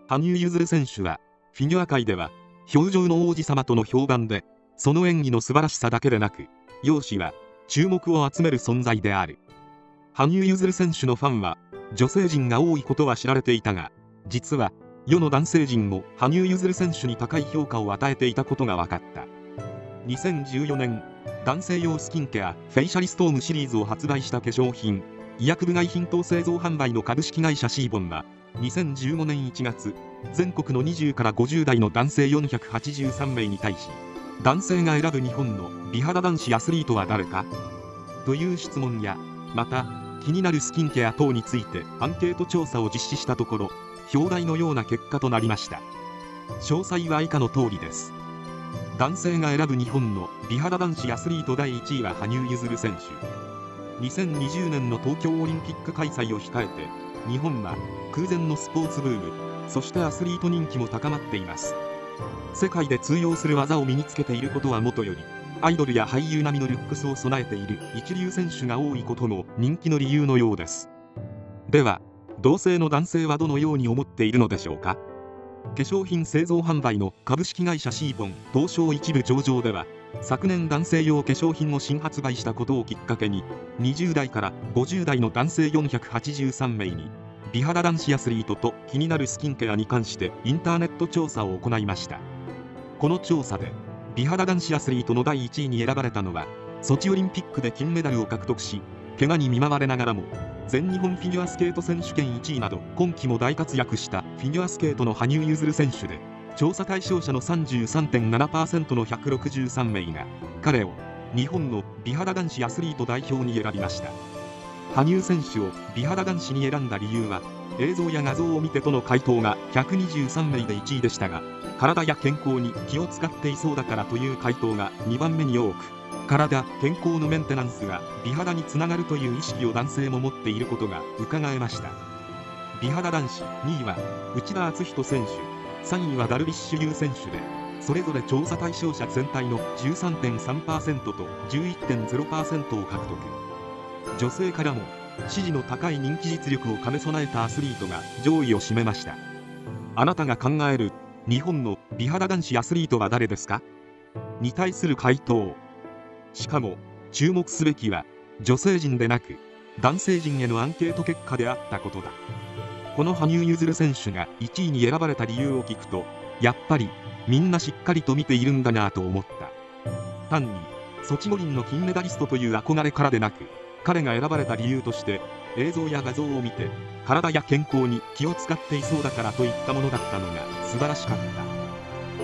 羽生結弦選手はフィギュア界では氷上の王子様との評判で、その演技の素晴らしさだけでなく容姿は注目を集める存在である。羽生結弦選手のファンは女性陣が多いことは知られていたが、実は世の男性陣も羽生結弦選手に高い評価を与えていたことが分かった。2014年、男性用スキンケアフェイシャリストームシリーズを発売した化粧品医薬部外品等製造販売の株式会社シーボンは2015年1月、全国の20から50代の男性483名に対し、男性が選ぶ日本の美肌男子アスリートは誰かという質問や、また気になるスキンケア等についてアンケート調査を実施したところ、表題のような結果となりました。詳細は以下の通りです。男性が選ぶ日本の美肌男子アスリート第1位は羽生結弦選手。2020年の東京オリンピック開催を控えて、日本は空前のスポーツブーム、そしてアスリート人気も高まっています。世界で通用する技を身につけていることはもとより、アイドルや俳優並みのルックスを備えている一流選手が多いことも人気の理由のようです。では、同性の男性はどのように思っているのでしょうか。化粧品製造販売の株式会社シーボン東証一部上場では、昨年男性用化粧品を新発売したことをきっかけに、20代から50代の男性483名に美肌男子アスリートと気になるスキンケアに関してインターネット調査を行いました。この調査で美肌男子アスリートの第1位に選ばれたのは、ソチオリンピックで金メダルを獲得し、怪我に見舞われながらも全日本フィギュアスケート選手権1位など今季も大活躍したフィギュアスケートの羽生結弦選手で、調査対象者の 33.7% の163名が彼を日本の美肌男子アスリート代表に選びました。羽生選手を美肌男子に選んだ理由は、映像や画像を見てとの回答が123名で1位でしたが、体や健康に気を使っていそうだからという回答が2番目に多く、体・健康のメンテナンスが美肌につながるという意識を男性も持っていることが伺えました。美肌男子2位は内田篤人選手、3位はダルビッシュ有選手で、それぞれ調査対象者全体の 13.3% と 11.0% を獲得。女性からも支持の高い人気実力を兼ね備えたアスリートが上位を占めました。あなたが考える日本の美肌男子アスリートは誰ですかに対する回答。しかも注目すべきは女性陣でなく男性陣へのアンケート結果であったことだ。この羽生結弦選手が1位に選ばれた理由を聞くと、やっぱりみんなしっかりと見ているんだなと思った。単にソチ五輪の金メダリストという憧れからでなく、彼が選ばれた理由として映像や画像を見て体や健康に気を使っていそうだからといったものだったのが素晴らしかった。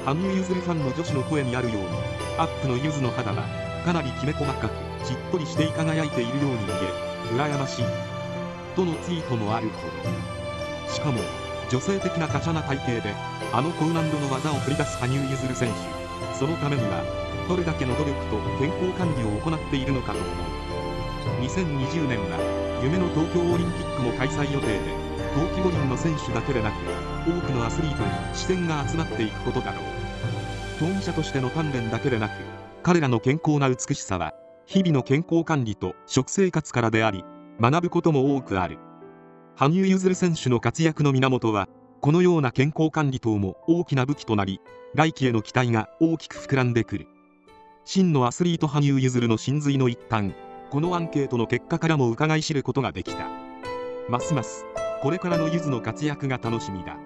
羽生結弦ファンの女子の声にあるように、アップのゆずの肌はかなりきめ細かくしっとりして輝いているように見え、羨ましいとのツイートもあるほど。しかも女性的な華奢な体型であの高難度の技を繰り出す羽生結弦選手、そのためにはどれだけの努力と健康管理を行っているのかと思う。2020年は夢の東京オリンピックも開催予定で、冬季五輪の選手だけでなく多くのアスリートに視線が集まっていくことだろう。競技者としての鍛錬だけでなく、彼らの健康な美しさは日々の健康管理と食生活からであり、学ぶことも多くある。羽生結弦選手の活躍の源は、このような健康管理等も大きな武器となり、来季への期待が大きく膨らんでくる。真のアスリート羽生結弦の真髄の一端、このアンケートの結果からも伺い知ることができた。ますますこれからのゆずの活躍が楽しみだ。